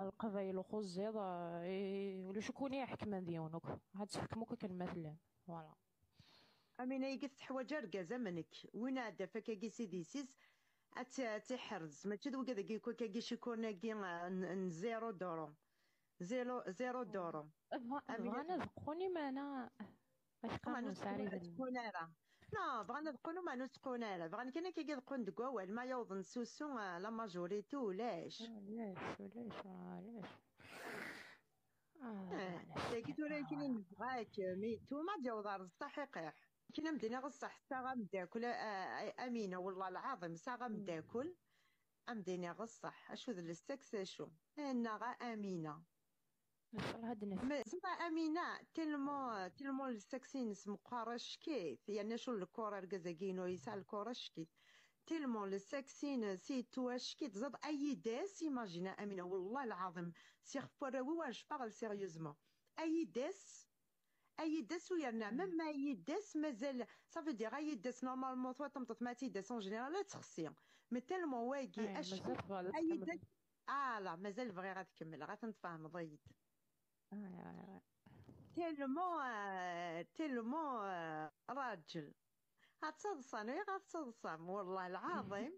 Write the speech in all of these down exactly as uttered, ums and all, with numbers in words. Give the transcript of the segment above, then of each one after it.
القبايل وخو الزيض ولا شكون يحكم ديونك هاد تحكموك كالمثل فوالا. امينه يقص حوايج ركازه منك وين عدا فكاكي سيدي سيس ات تحرز ما تشدو كذا كي كي شكون كي زيرو دورو زيرو زيرو دورو. امينه بغانا ذقوني معنا اش ما قانون ساري ذن. نسقون راه لا بغانا نقولوا ما نسقون راه بغانا كنا كي يدقون دكوال ما يوضن سوسو لا ماجوريتي ولاش. علاش علاش علاش اه اه معليش تاكي كذا توري كيني هو. نبغاك مي تو ما ديال دار الصحيح كنا مدينه غصح ساغا مداكل امينه والله العظيم ساغا مداكل امديني غصح اشو ذا السكس اشو انا غا امينه نصل هاد نف. ما زعما امينه تلمو تلمو السكسين اسمه قارش كيف يعني شو الكره الكازاكينو يسال الكره كيف تلمون السكسين سي تواش كي تزاد اي داس ايماجينا امينه والله العظيم سي خفراوي واش باغل سيريوزمون اي داس اي داس ويرنا ميم ما اي داس مازال صافي دير اي داس نورمالمون توا تمطط ما تي داس اون جينيرال لا تخسي مي تالمون واقي اي اشكي مازال تبغى اي داس. تكمل. اه لا مازال بغي غتكمل غتنتفاهم ضيد اي اي اي. تالمون آه تالمون آه راجل هتصدصن غير غتصدصن والله العظيم.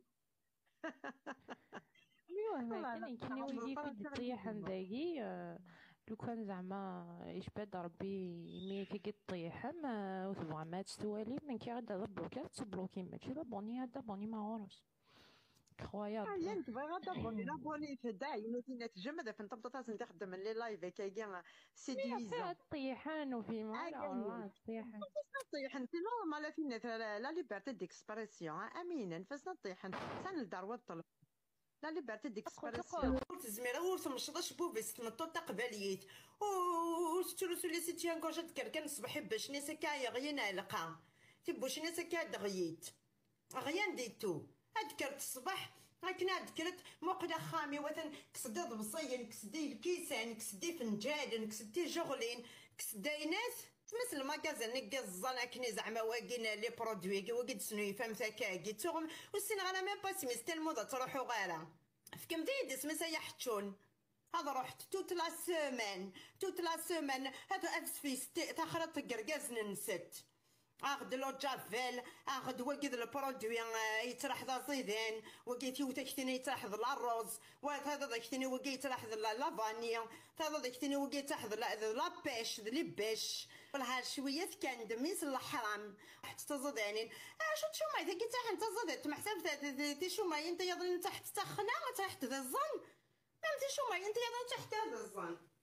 ايوا ما والله كان يمكن العظيم يجي كي فراسي تطيح غنقول عنداكي لو كان زعما يشبد ربي يمي كي طيح ما وتبغى ما تستوالي من كي غادا بلوكي تبلوكي ماشي بوني هذا بوني ما غورس حاليا incroyable. تبغي غدا بوني لا بوني في داعي نوتي تجمد فانت بطاطا تخدم لي لايف كي فيها سيدويزون. الطيحان وفي ما لا اغاني والله الطيحان. نفاس نطيح انت نورمال فينا لا ليبرتي ديكسبرسيون امينه نفاس نطيح سان الدار والطلب لا ليبرتي تقول ديكسبرسيون تقول تزميره ورث بوبيس تمطو تقبليت و سترسو لي سيتي انكو جات كركن صبحي باش نيسا كايا غينا لقا تبوش نيسا كا دغيت غيان ديتو اذكرت الصباح هاكنا ذكرت موقدا خامي وثن كسدي ضبصين كسدي الكيسان كسدي فنجان كسدي جغلين كسدي ناس مثل ما كازا نقي الزنا كني زعما واقينا لي برودوي واقي تسنو يفهم ثكاكي تغم والسين غالا ميم با سميس الموضه تروحو غالا فكم ديد سميسا يحتشون هذا رحت توت لا سيمين توت لا سيمين هذا أسفيس تخرط قرقاز ننست اخد لو جافيل اخد وقد البرودوي يتراح ذا زيدين وقيت يوتكتني يتراح ذا الرز وهذا ذاكتني وقيت يتراح ذا لافانيا هذا ذاكتني وقيت يتراح ذا لابيش ذا ليبيش والها شويه كان دميس الحرام حتى تزاد يعني شو تشو ما اذا كنت انت زادت محسب تي شو ما انت يظن تحت تخنا تحت ذا الظن انت شو ما انت يظن تحت هذا الظن